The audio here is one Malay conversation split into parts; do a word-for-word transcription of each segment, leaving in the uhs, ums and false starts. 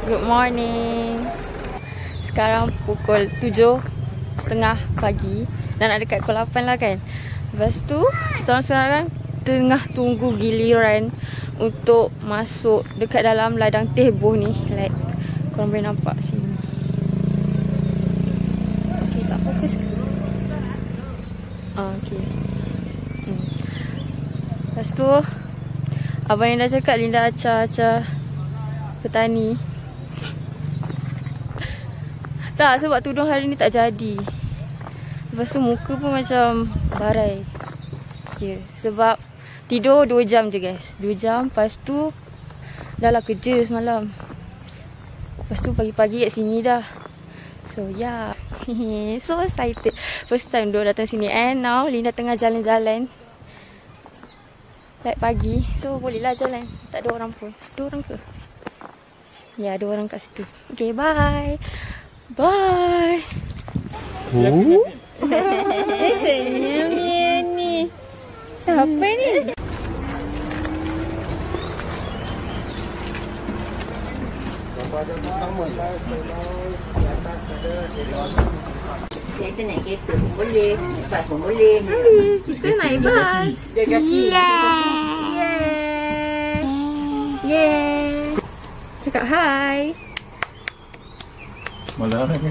Good morning. Sekarang pukul tujuh setengah pagi dan nak dekat pukul lapan lah kan. Lepas tu kita sekarang tengah tunggu giliran untuk masuk dekat dalam ladang teh boh ni. Like korang boleh nampak sini. Okay, tak fokus ke? Oh, okay. Hmm. Lepas tu abang yang dah cakap Linda acar-acar petani. Tak, sebab tudung hari ni tak jadi. Lepas tu muka pun macam barai. Okay. Sebab tidur dua jam je guys. dua jam. Lepas tu dah lah kerja semalam. Lepas tu pagi-pagi kat sini dah. So yeah. So excited. First time dua datang sini. And now Linda tengah jalan-jalan. Like pagi. So bolehlah jalan. Tak ada orang pun. Ada orang ke? Ya, ada orang kat situ. Okay, bye. Bye. Oh. Eh, senyum ni. Siapa ni? Kita naik kereta pun boleh, bas pun boleh. Hai, kita naik bas. Yeah. Yeah. Yeah. Cakap hai. Malah kan.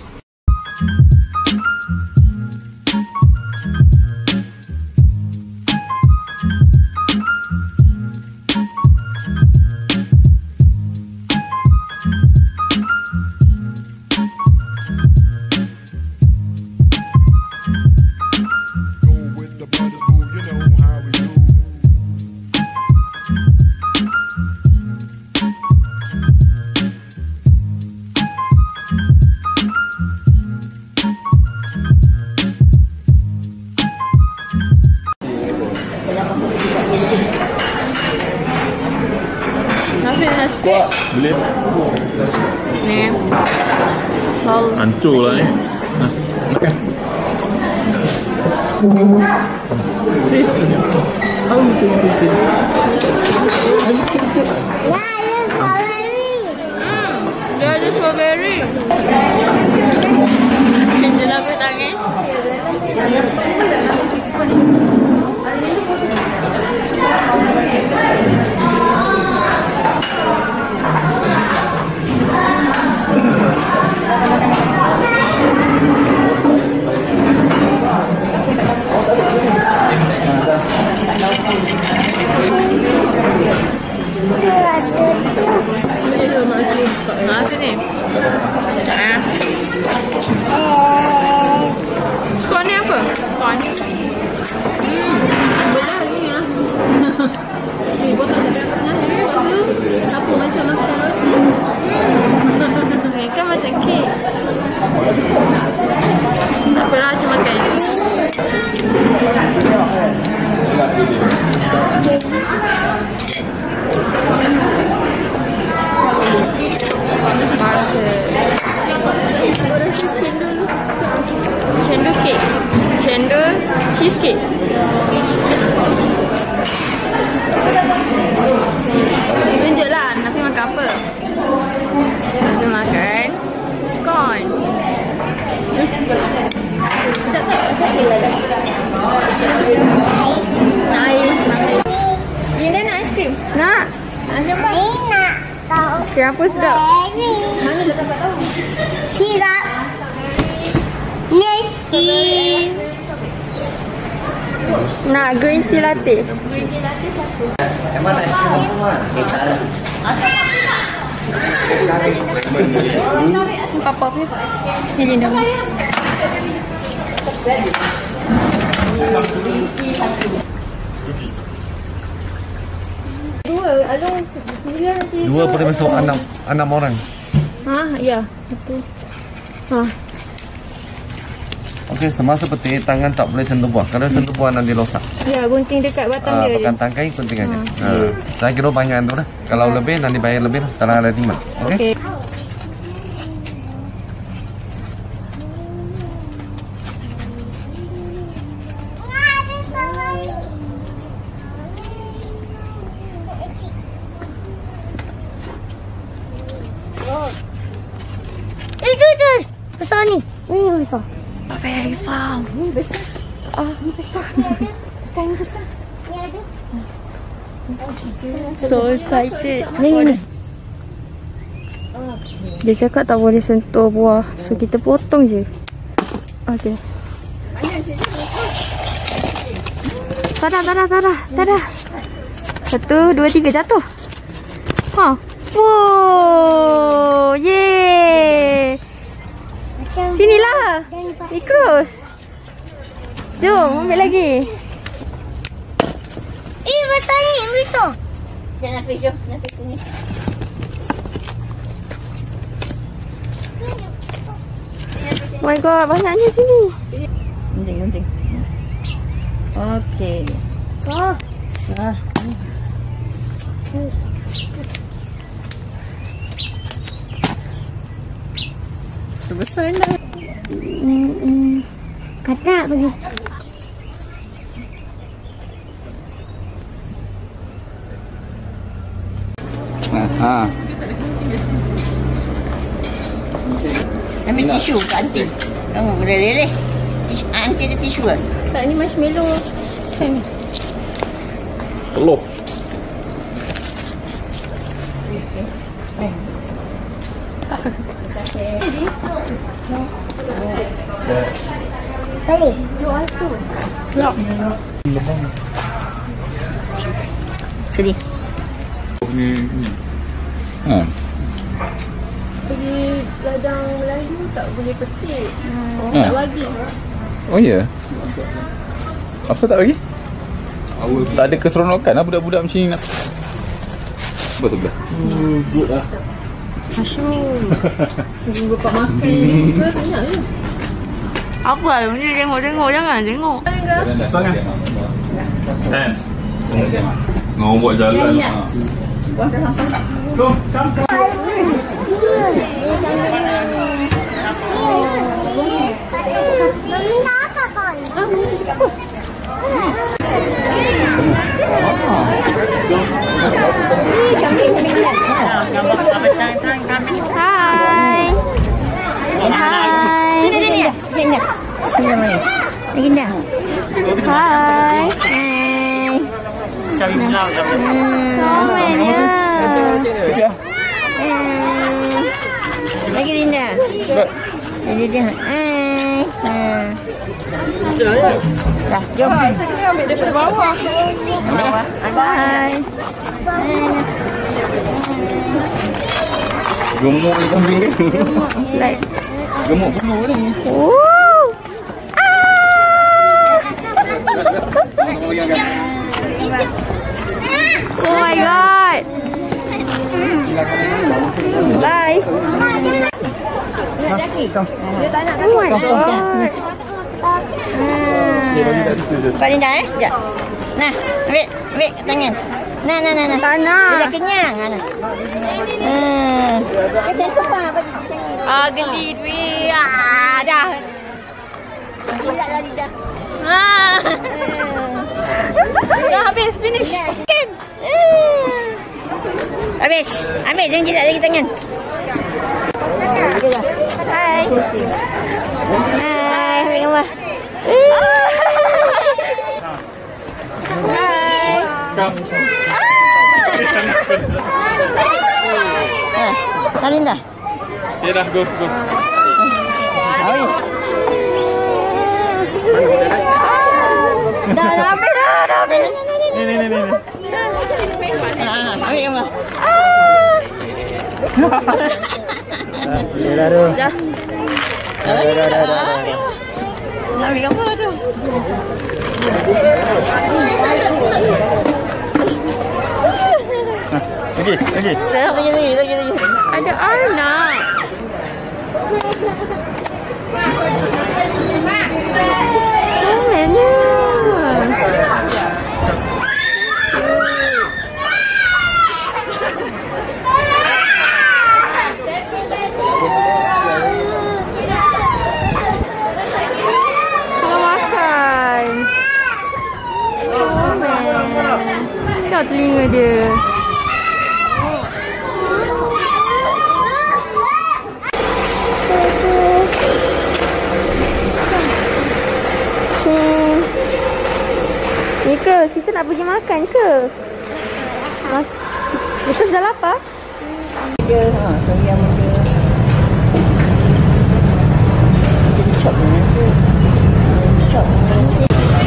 Kuat. Boleh. Ni. Sal. Hancur lah ni. Makan. Oh, betul betul. Dia ada strawberry. Dia nak tangan. Nasi ni. Skon ni apa? Skon. Hmm. Boleh hari ni ah. Ni buat tak ada tengah ni. Apa macam macam roti. Ni kan macam kek. Tak pernah cuma makan. Cendol cake. Cendol cheesecake. Tunjuklah Nafi makan apa. Nafi makan scone. Naik. Linda nak aiskrim? Nak. Nak tahu. Siapa sedap? Mana dia tak tahu? Sirap. Nasi. Nak green tea latte. Yang mana yang semua? Kita ada. Papa punya. Ni Linda. Dua, alung sembilan nanti. Dua boleh masuk enam enam orang. Ha, ya, betul. Ha. Okey, semasa petik tangan tak boleh sentuh buah. Kalau sentuh buah nanti rosak. Ya, gunting dekat batang Ah, dia je. pegang tangkai gunting aja. Ha. Ha. Saya kira banyak tu lah. Kalau lebih nanti bayar lebih lah. Tak ada timbang. Okey. Okey. besar. Very farm. Ni besar. Ah, ni besar. Kain besar. Ni ada. So excited. Ni ni. Dia cakap tak boleh sentuh buah. So kita potong je. Okay. Tadah, tadah, tadah, tadah. Satu, dua, tiga, jatuh. Ha. Wow. Yeay. Sinilah. Ikrus. Jom, ambil lagi. Eh, betul ni, betul. Jangan pergi, jom. Jangan pergi sini. Oh my god, banyaknya sini. Gunting, gunting. Okey. Oh. Sah. Sebesar dah. Hmm, hmm. Kata pergi. Ha. Ambil tisu kat aunty. Kamu boleh leleh. Tisu, aunty ada tisu kan? Tak, ni marshmallow. Kan? Telur. Balik. Sini. Ha. Pergi ladang Melayu tak boleh petik. Hmm. Ha. Tak bagi. Oh ya. Apa tak bagi? Tak ada keseronokan lah budak-budak macam ni nak. Apa sebelah? Hmm, good lah. Mushroom. Tunggu bapak makan ni ke senyap je. Apa lah ni tengok-tengok, jangan tengok. Sangat. Kan? Ngau buat jalan. Ha. Buat dah sampai. Kom, come. Mami nak apa kon? Hai. Hai. Sini, sini. Sini. Sini mana? Lagi dah. Hai. Hai. Komennya. Lagi Linda. Jadi dia. Hai. Ha. Dah, jom. Saya ambil daripada bawah. Bawah. Hai. Gemuk ni kambing ni. Like. Gemuk bulu ni. Oh. Oh my god. Bye. Oh my god. Kau Linda eh? Sekejap. Nah, ambil. Ambil kat tangan. Nah, nah, nah. nah. Tak nak. Dia dah kenyang. Ha, nah. Hmm. Macam tu pa. Bagi macam ni. Ah, geli duit. Ah, dah. Gila lah Linda. Ah. Dah habis, finish. Kan? Habis. Ambil. Jangan jilat lagi tangan. Hai. Hai. Ambil gambar. Hai. Ha, Linda. Ya dah, go, go. Hai. Dah, dah habis dah, dah habis. Ni, ni, ni, ni. Ha, ambil gambar. Ya dah tu. Dah. Dah dah dah dah. dah. Nak ambil gambar tu. Okey, okey. Lagi, lagi, lagi, lagi. Ada anak. Komennya. Tengok telinga dia. nak pergi makan ke? Mak- Lepas dah lapar? Dia, ha, kari yang muda. Dia chop dengan tu. Chop nasi.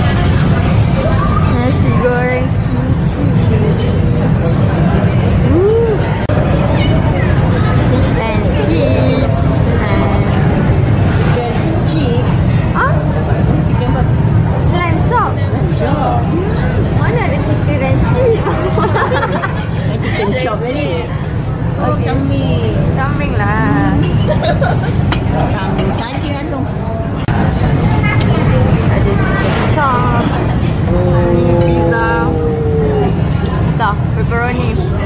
Nasi goreng kimchi. Ooh. Fish and chips. Chicken chip. Ah, Chicken apa? lamb chop. Chop. Mana ada chicken and chip? Chicken chop tadi. Oh, kambing. Kambing lah. Kambing saja kan tu. Ada chicken chop. Ni pizza. Pizza, pepperoni.